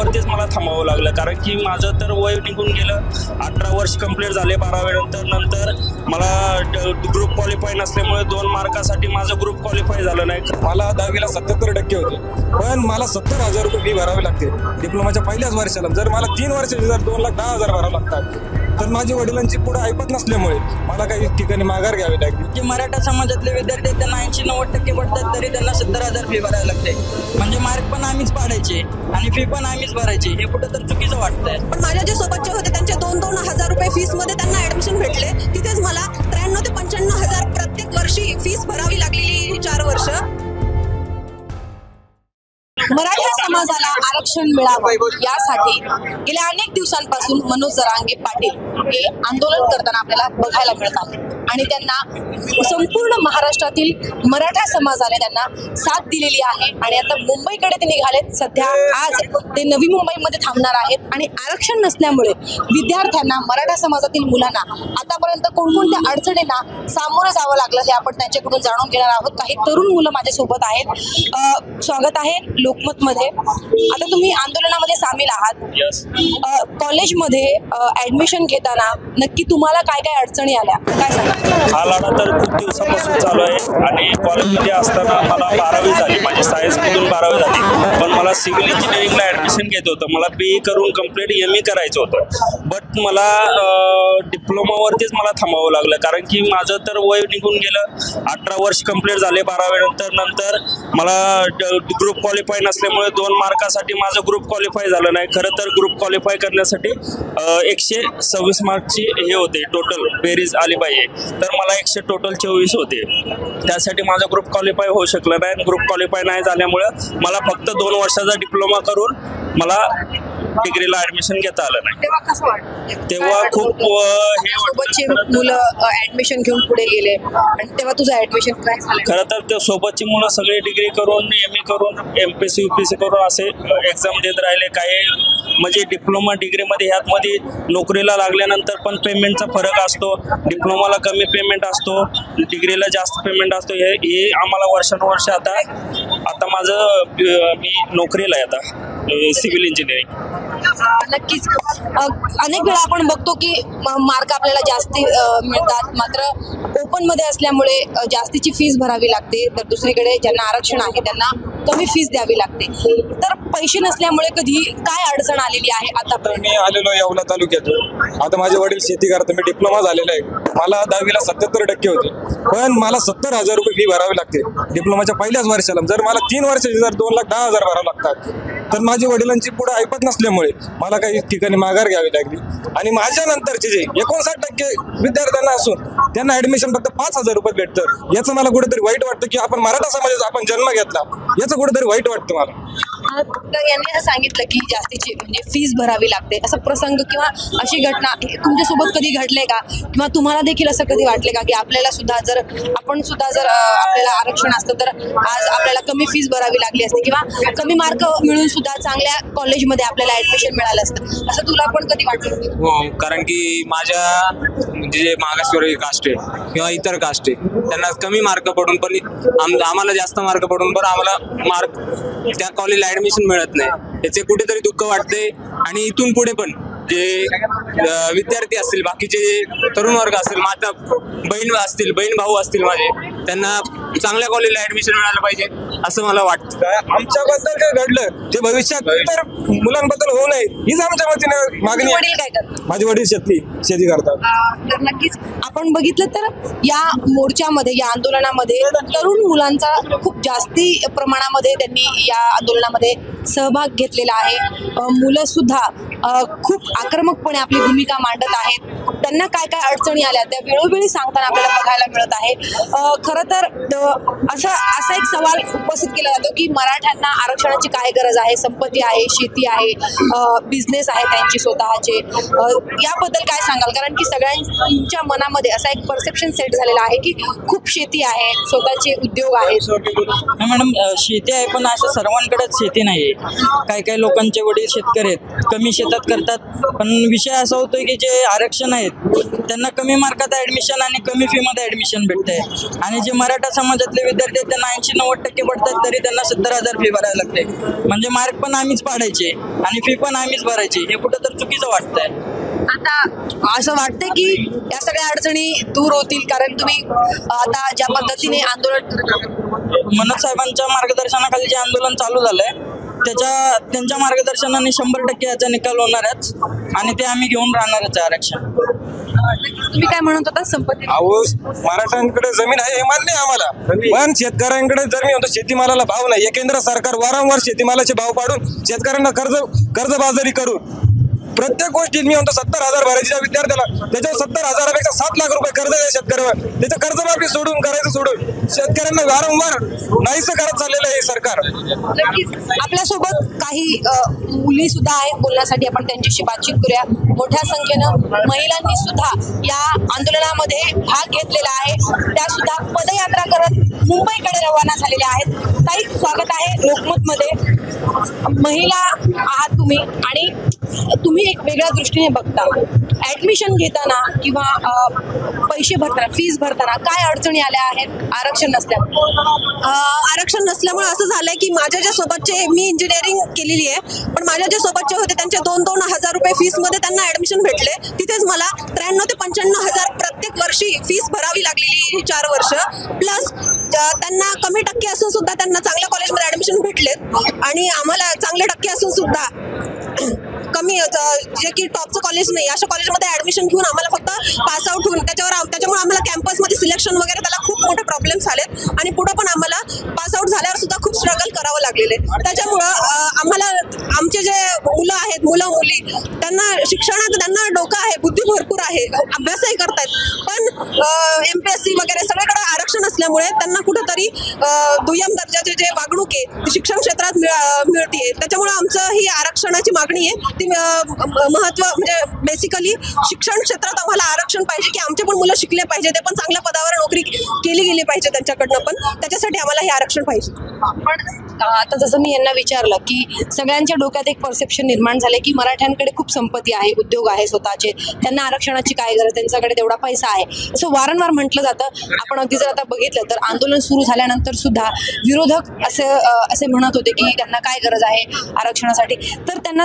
डिप्लोमावरतीच मला थांबावं लागलं, कारण की माझं तर वय निघून गेलं. 18 वर्ष कंप्लीट झाले 12वी नंतर मला ग्रुप क्वालिफाय नसल्यामुळे 2 मार्कासाठी माझं ग्रुप क्वालिफाय झालं नाही. मला 10वीला 77% होते, पण मला 70,000 रुपये फी भरावी लागते डिप्लोमाच्या पहिल्याच वर्षाला. जर मला 3 वर्षाचे जर 2,10,000 भरावं लागतात, तर माझ्या वडिलांची पुढे ऐपत नसल्यामुळे मला काही ठिकाणी माघार घ्यावी लागली. जे मराठा समाजातले विद्यार्थी त्यांना 80-90% पडतात, तरी त्यांना 70,000 फी भरायला लागते. म्हणजे मार्क पण आम्हीच पाडायचे आणि फी पण आम्हीच भरायची, हे कुठं तर चुकीचं वाटतंय. पण माझ्या जे सोबतचे होते त्यांचे 2-2 हजार रुपये फीस मध्ये त्यांना ऍडमिशन भेटले. तिथेच मला 93 ते 95,000 प्रत्येक वर्षी फीस भरावी लागलेली 4 वर्ष. मराठा समाजाला आरक्षण मिळावं यासाठी गेल्या अनेक दिवसांपासून मनोज जरांगे पाटील हे आंदोलन करताना आपल्याला बघायला मिळतात आणि त्यांना संपूर्ण महाराष्ट्रातील मराठा समाजाने त्यांना साथ दिलेली आहे. आणि आता मुंबईकडे ते निघालेत. सध्या आज ते नवी मुंबईमध्ये थांबणार आहेत आणि आरक्षण नसल्यामुळे विद्यार्थ्यांना, मराठा समाजातील मुलांना आतापर्यंत कोणकोणत्या अडचणींना सामोरं जावं लागलं हे आपण त्यांच्याकडून जाणून घेणार आहोत. काही तरुण मुलं माझ्यासोबत आहेत. स्वागत आहे लोकमत मध्ये. आता तुम्ही आंदोलनामध्ये सामील आहात. कॉलेजमध्ये ऍडमिशन घेताना नक्की तुम्हाला काय काय अडचणी आल्या, काय सांगा? हा लढा तर खूप दिवसापासून चालू आहे आणि कॉलेजमध्ये असताना मला 12वी झाली, माझी सायन्समधून 12वी झाली, पण मला सिव्हिल इंजिनिअरिंगला ॲडमिशन घ्यायचं होतं. मला BE करून कंप्लीट ME करायचं होतं, बट मला डिप्लोमावरतीच मला थांबावं लागलं, कारण की माझं तर वय निघून गेलं. 18 वर्ष कंप्लीट झाले 12वी नंतर मला ग्रुप क्वालिफाय नसल्यामुळे 2 मार्कासाठी माझं ग्रुप क्वालिफाय झालं नाही. खरं तर ग्रुप क्वालिफाय करण्यासाठी 126 मार्कची हे होते टोटल बेरीज आली पाहिजे, तर मला 100 टोटल 24 होते. त्यासाठी माझा ग्रुप क्वालिफाय होऊ शकला नाही. ग्रुप क्वालिफाय नाही झाल्यामुळं मला फक्त 2 वर्षाचा डिप्लोमा करून मला डिग्रीला ऍडमिशन घेता आलं नाही. तेव्हा कसं वाटतं? तेव्हा खूप हे सोबतचे मुलं ऍडमिशन घेऊन पुढे गेले आणि तेव्हा तुझं ऍडमिशन काय झालं? खरं तर ते सोबतची मुलं सगळे डिग्री करून, ME करून, MPSC UPSC करून असे एक्झाम देत राहिले. काही म्हणजे डिप्लोमा डिग्रीमध्ये ह्यातमध्ये नोकरीला लागल्यानंतर पण पेमेंटचा फरक असतो. डिप्लोमाला कमी पेमेंट असतो, डिग्रीला जास्त पेमेंट असतो. हे आम्हाला वर्षानुवर्ष आता माझं मी नोकरीला आहे आता सिव्हिल इंजिनिअरिंग. नक्कीच अनेक वेळा आपण बघतो की मार्क आपल्याला जास्ती मिळतात, मात्र ओपन मध्ये असल्यामुळे जास्तीची फीस भरावी लागते, तर दुसरीकडे ज्यांना आरक्षण आहे त्यांना कमी फीस द्यावी लागते. तर पैसे नसल्यामुळे कधी काय अडचण आलेली आहे आतापर्यंत? मी आलेलो येवला तालुक्यातून. आता माझे वडील शेती करतात, मी डिप्लोमा झालेला आहे. मला 10वीला 77% होते, पण मला 70,000 रुपये फी भरावी लागते डिप्लोमाच्या पहिल्याच वर्षाला. जर मला 3 वर्षाचे जर 2,10,000 भरावं लागतात, तर माझ्या वडिलांची पुढे ऐपत नसल्यामुळे मला काही ठिकाणी माघार घ्यावी लागली. आणि माझ्या नंतरचे जे 59% विद्यार्थ्यांना असून त्यांना ऍडमिशन फक्त 5,000 रुपये भेटतं. याचं मला कुठेतरी वाईट वाटतं की आपण मराठा समाजाचा आपण जन्म घेतला, याचं कुठेतरी वाईट वाटतं मला. यांनी असं सांगितलं की जास्तीची म्हणजे फीस भरावी लागते. असा प्रसंग किंवा अशी घटना तुमच्यासोबत कधी घडले का, किंवा तुम्हाला देखील असं कधी वाटले का की आपल्याला सुद्धा जर आपल्याला आरक्षण असतं तर आज आपल्याला कमी फीस भरावी लागली असते, किंवा कमी मार्क मिळून सुद्धा चांगल्या कॉलेजमध्ये आपल्याला ऍडमिशन मिळालं असतं, असं तुला पण कधी वाटलं? हो, कारण की माझ्या म्हणजे जे मागासवर्गीय कास्ट आहे किंवा इतर कास्ट आहे त्यांना कमी मार्क पडून पण आम्हाला जास्त मार्क पडून पण आम्हाला मार्क त्या कॉलेजला ऍडमिशन मिळत नाही, याचे कुठेतरी दुःख वाटते. आणि इथून पुढे पण जे विद्यार्थी असतील, बाकीचे तरुण वर्ग असतील, माता बहीण भाऊ असतील माझे, त्यांना चांगल्या कॉलेजला ऍडमिशन मिळालं पाहिजे असं मला वाटतं. आमच्याबद्दल काय घडलं ते भविष्यात तर मुलांबद्दल होऊ नये हीच आमच्या वतीने मागणी. वडील काय करतात? माझे वडील शेती करतात. तर नक्कीच आपण बघितलं तर या मोर्चामध्ये, या आंदोलनामध्ये तरुण मुलांचा खूप जास्ती प्रमाणामध्ये त्यांनी या आंदोलनामध्ये सहभाग घेतलेला आहे. मुलं सुद्धा खूप आक्रमकपणे आपली भूमिका मांडत आहेत. त्यांना काय काय अडचणी आल्या त्या वेळोवेळी सांगताना आपल्याला बघायला मिळत आहे. खरं तर असा एक सवाल उपस्थित केला जातो की मराठ्यांना आरक्षणाची काय गरज आहे? संपत्ती आहे, शेती आहे, बिझनेस आहे त्यांची स्वतःचे. याबद्दल काय सांगाल? कारण की सगळ्यांच्या मनामध्ये असा एक परसेप्शन सेट झालेला आहे की खूप शेती आहे, स्वतःचे उद्योग आहेत. मॅडम, शेती आहे पण असं सर्वांकडेच शेती नाही आहे. काही काही लोकांचे वडील शेतकरी आहेत, कमी शेतात करतात. पण विषय असा होतोय की जे आरक्षण आहे आहेत त्यांना कमी मार्कात ऍडमिशन आणि कमी फी मध्ये ऍडमिशन भेटते आणि जे मराठा समाजातले विद्यार्थी आहेत त्यांना 80-90% पडतात तरी त्यांना 70,000 फी भरायला लागते. म्हणजे मार्क पण आम्हीच पाडायचे आणि फी पण आम्हीच भरायची. हे कुठं तर चुकीचं वाटतंय. आता असं वाटतंय की या सगळ्या अडचणी दूर होतील कारण तुम्ही आता ज्या पद्धतीने आंदोलन करत आहात. मनोज साहेबांच्या मार्गदर्शनाखाली जे आंदोलन चालू झालंय त्यांच्या मार्गदर्शनाने 100% याचा निकाल होणारच आणि ते आम्ही घेऊन राहणारच आहे आरक्षण. तुम्ही काय म्हणत होता संपत्ती? अहो, मराठ्यांकडे जमीन आहे हे मान्य आहे आम्हाला, पण शेतकऱ्यांकडे जमीन होतो, शेतीमालाला भाव नाही. हे केंद्र सरकार वारंवार शेतीमालाचे भाव पाडून शेतकऱ्यांना कर्जबाजारी करून प्रत्येक गोष्टीत मी म्हणतो 70,000 भरायच्या विद्यार्थ्याला त्याच्यावर 70,000पेक्षा 7 लाख रुपये कर्ज आहे शेतकऱ्यावर. त्याचं कर्जमाफी करायचं सोडून शेतकऱ्यांना वारंवार नाहीसं करत चाललेलं आहे सरकार. आपल्यासोबत काही मुली सुद्धा आहेत बोलण्यासाठी, आपण त्यांच्याशी बातचीत करूया. मोठ्या संख्येनं महिलांनी सुद्धा या आंदोलनामध्ये भाग घेतलेला आहे. त्या सुद्धा पदयात्रा करत मुंबईकडे रवाना झालेल्या आहेत. ताई, स्वागत आहे लोकमत मध्ये. महिला आहात तुम्ही आणि तुम्ही एक वेगळ्या दृष्टीने बघता. ऍडमिशन घेताना किंवा पैसे भरताना, फीस भरताना काय अडचणी आल्या आहेत आरक्षण नसल्यामुळे? आरक्षण नसल्यामुळे असं झालंय की माझ्या ज्या सोबतचे, मी इंजिनिअरिंग केलेली आहे, पण माझ्या जे सोबतचे होते त्यांचे 2-2 हजार रुपये फीस मध्ये त्यांना ऍडमिशन भेटले. तिथेच मला 93 ते 95 हजार प्रत्येक वर्षी फीस भरावी लागलेली ही 4 वर्ष. प्लस त्यांना कमी टक्के असून सुद्धा त्यांना चांगल्या कॉलेजमध्ये ऍडमिशन भेटलेत आणि आम्हाला चांगले टक्के असून सुद्धा कमी जे की टॉपचं कॉलेज नाही अशा कॉलेजमध्ये ऍडमिशन घेऊन आम्हाला फक्त पास आउट होऊन त्याच्यामुळे आम्हाला कॅम्पसमध्ये सिलेक्शन वगैरे त्याला खूप मोठे प्रॉब्लेम्स आलेत आणि पुढे पण आम्हाला पास आउट झाल्यावर सुद्धा खूप स्ट्रगल करावं लागलेले. त्याच्यामुळं आम्हाला आमचे जे मुलं मुली त्यांना शिक्षणात त्यांना डोकं आहे, बुद्धी भरपूर आहे, अभ्यासही करतायत, पण MPSC वगैरे सगळीकडे आरक्षण असल्यामुळे त्यांना कुठंतरी दुय्यम दर्जाचे जे वागणूक आहे ती शिक्षण क्षेत्रात मिळते. त्याच्यामुळे आमचं ही आरक्षणाची मागणी आहे ती महत्व म्हणजे बेसिकली शिक्षण क्षेत्रात आम्हाला आरक्षण पाहिजे की आमचे पण मुलं शिकले पाहिजे, ते पण चांगल्या पदावर नोकरी केली गेली पाहिजे त्यांच्याकडनं, पण त्याच्यासाठी आम्हाला हे आरक्षण पाहिजे. पण आता जसं मी यांना विचारलं की सगळ्यांच्या डोक्यात एक परसेप्शन निर्माण झाले की मराठ्यांकडे खूप संपत्ती आहे, उद्योग आहे स्वतःचे, त्यांना आरक्षणाची काय गरज, त्यांच्याकडे तेवढा पैसा आहे असं वारंवार म्हटलं जातं. आपण अगदी जर आता बघितलं तर आंदोलन सुरू झाल्यानंतर सुद्धा विरोधक असे म्हणत होते की त्यांना काय गरज आहे आरक्षणासाठी. तर त्यांना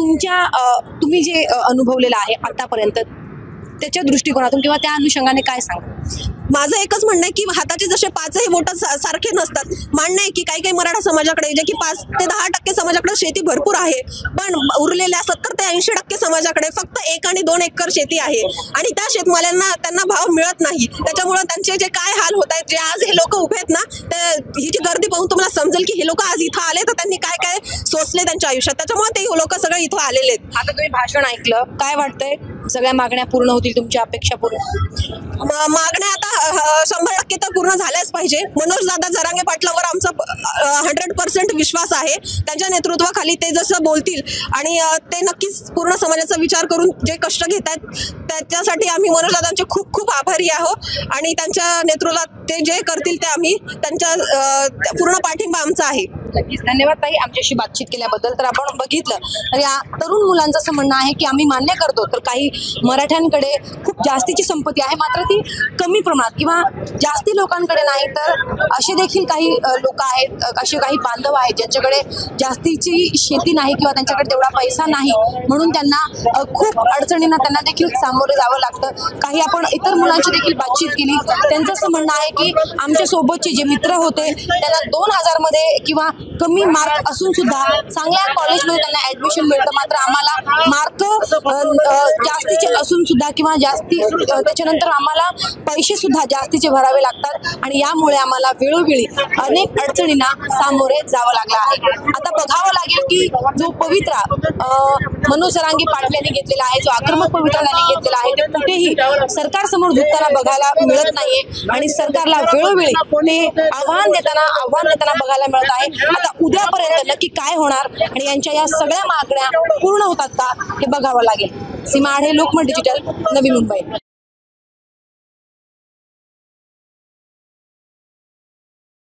तुम्ही जे अनुभवलेलं आहे आतापर्यंत त्याच्या दृष्टिकोनातून किंवा त्या अनुषंगाने काय सांगा? माझं एकच म्हणणं आहे की हाताचे जसे 5ही बोट सारखे नसतात. मान्य आहे की काही मराठा समाजाकडे जे की 5 ते 10% समाजाकडे शेती भरपूर आहे, पण उरलेल्या 70 ते 80% समाजाकडे फक्त 1 आणि 2 एकर शेती आहे आणि त्या शेतमाल्यांना त्यांना भाव मिळत नाही. त्याच्यामुळे त्यांचे जे काय हाल होत आहेत, जे आज हे लोक उभे आहेत ना, ही जी गर्दी पाहून तुम्हाला समजेल की हे लोक आज इथं आले तर त्यांनी काय काय सोचले त्यांच्या आयुष्यात, त्याच्यामुळे ते लोक सगळे इथं आलेले आहेत. आता तुम्ही भाषण ऐकलं, काय वाटतंय सगळ्या मागण्या पूर्ण होतील, तुमच्या अपेक्षा पूर्ण? मागण्या आता 100% तर पूर्ण झाल्याच पाहिजे. मनोज दादा जरांगे पाटलावर आमचा 100% विश्वास आहे. त्यांच्या नेतृत्वाखाली ते जसं बोलतील आणि ते नक्कीच पूर्ण समाजाचा विचार करून जे कष्ट घेत आहेत त्याच्यासाठी आम्ही मनोज दादांचे खूप खूप आभारी आहोत आणि त्यांच्या नेतृत्वात ते जे करतील ते आम्ही त्यांच्या पूर्ण पाठिंबा आमचा आहे. नक्कीच. धन्यवाद ताई आमच्याशी बातचीत केल्याबद्दल. तर आपण बघितलं तर या तरुण मुलांचं असं म्हणणं आहे की आम्ही मान्य करतो तर काही मराठ्यांकडे खूप जास्तीची संपत्ती आहे, मात्र ती कमी प्रमाणात किंवा जास्ती लोकांकडे नाही. तर असे देखील काही लोक आहेत, असे काही बांधव आहेत ज्यांच्याकडे जास्तीची शेती नाही किंवा त्यांच्याकडे तेवढा पैसा नाही, म्हणून त्यांना खूप अडचणींना त्यांना देखील सामोरे जावं लागतं. काही आपण इतर मुलांची देखील बातचीत केली, त्यांचं असं म्हणणं आहे की आमच्या सोबतचे जे मित्र होते त्यांना 2000 मध्ये किंवा कमी मार्क असून सुद्धा चांगल्या कॉलेजमध्ये त्यांना ऍडमिशन मिळतं, मात्र आम्हाला मार्क जास्तीचे असून सुद्धा किंवा जास्ती त्याच्यानंतर आम्हाला पैसे सुद्धा जास्तीचे भरावे लागतात आणि यामुळे आम्हाला वेळोवेळी अनेक अडचणींना सामोरे जावं लागलं आहे. आता बघावं लागेल की जो पवित्रा मनोज जरांगे पाटील यांनी घेतलेला आहे, जो आक्रमक पवित्रा त्यांनी घेतलेला आहे, ते कुठेही सरकारसमोर झुकताना बघायला मिळत नाहीये आणि सरकारला वेळोवेळी ते आव्हान देताना बघायला मिळत आहे. आता उद्यापर्यंत नक्की काय होणार आणि यांच्या या सगळ्या मागण्या पूर्ण होतात का हे बघावं लागेल. सीमा आढे, लोकमत डिजिटल, नवी मुंबई.